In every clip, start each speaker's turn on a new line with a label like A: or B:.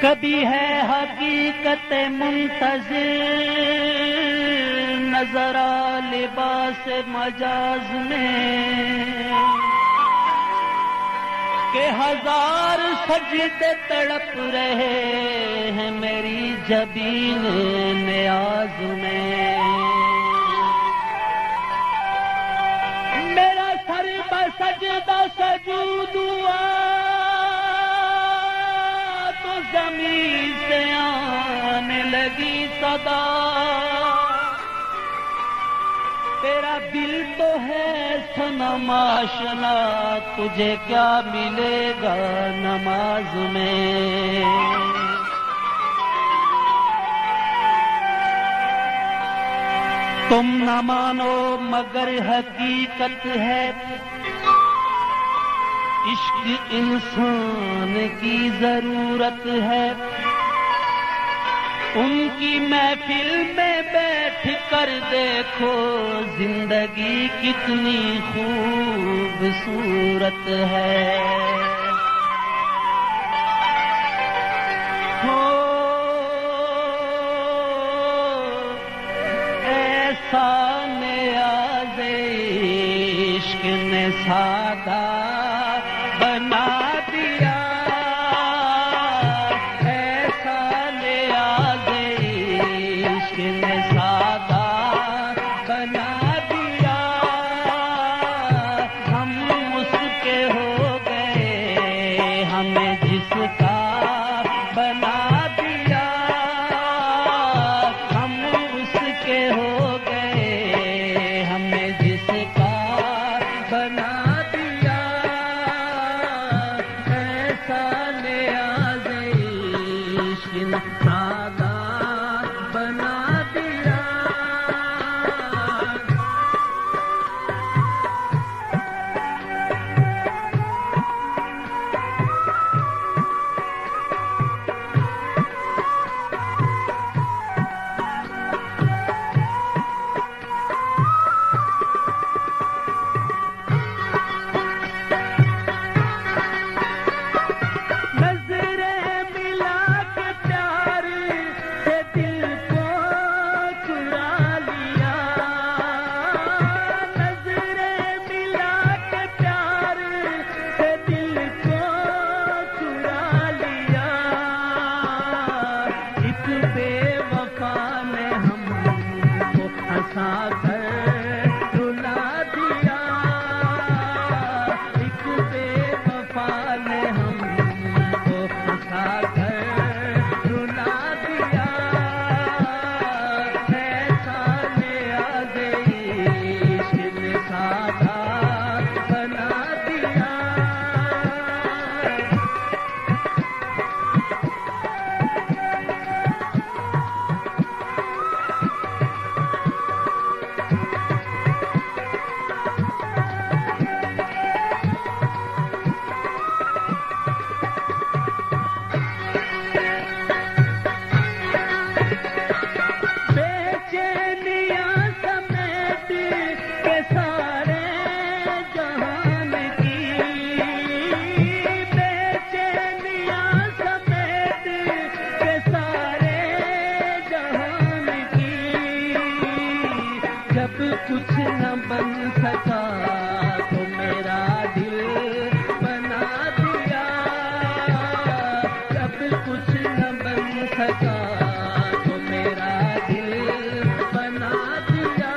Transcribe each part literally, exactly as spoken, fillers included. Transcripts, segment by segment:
A: कभी है हकीकत मुंतज़िर नजरा लिबास मजाज में के हजार सजदे तड़प रहे हैं मेरी जबीन नियाज में। मेरा सर बसजदा सजूद हुआ तो ज़मीन से आने लगी सदा। तेरा दिल तो है सनम आशना, तुझे क्या मिलेगा नमाज में। तुम न मानो मगर हकीकत है, इश्क इंसान की जरूरत है। उनकी महफिल में बैठ कर देखो जिंदगी कितनी खूबसूरत है। हो ऐसा नियाज़े इश्क ने सादा बना दिया। ने सादा बना दिया, हम उसके हो गए हमें जिसका बना दिया। हम उसके हो गए हमें जिसका बना दिया। ऐसा नियाज़े इश्क ने सादा बना दिया। कुछ न बन सका तो मेरा दिल बना दिया। जब कुछ न बन सका तो मेरा दिल बना दिया।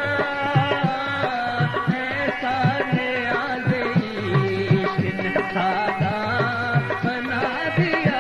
A: ऐसा नियाज़े इश्क ने सादा बना दिया।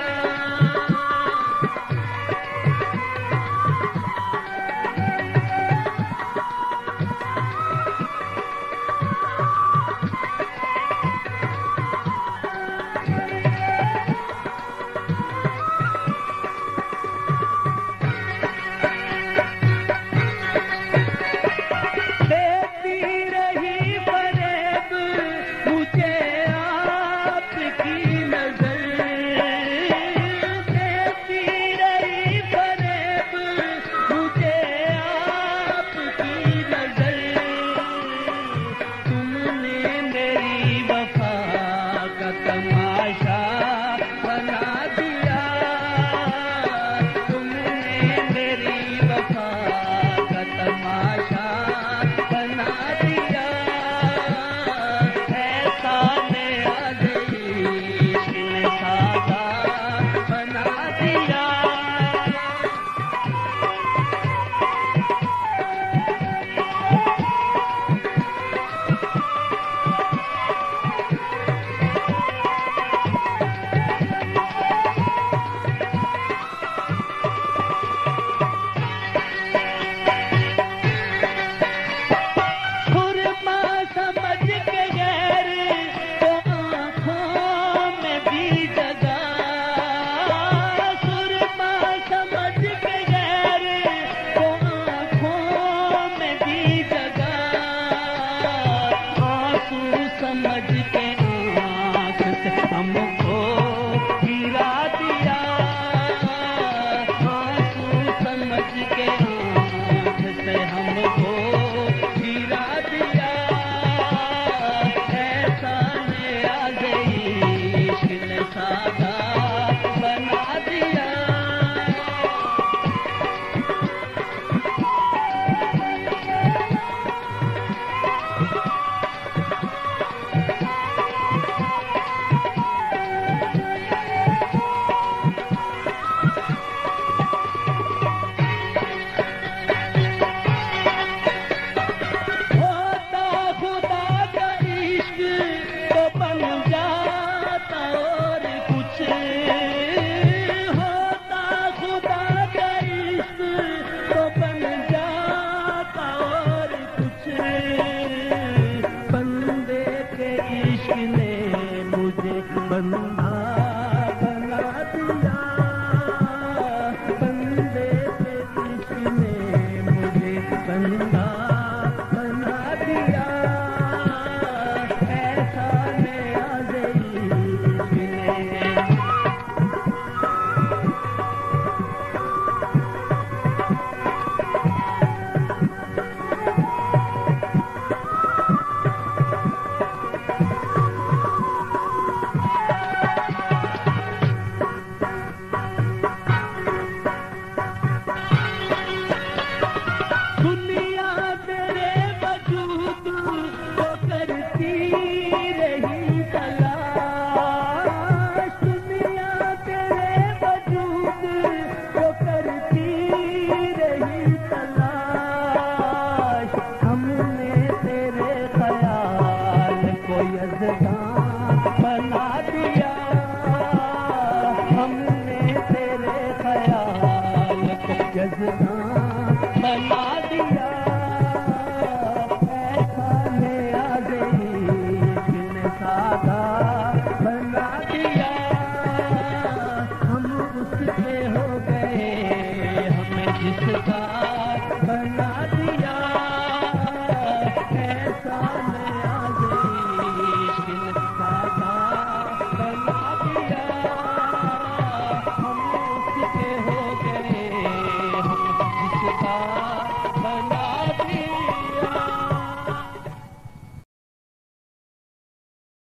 A: देंगे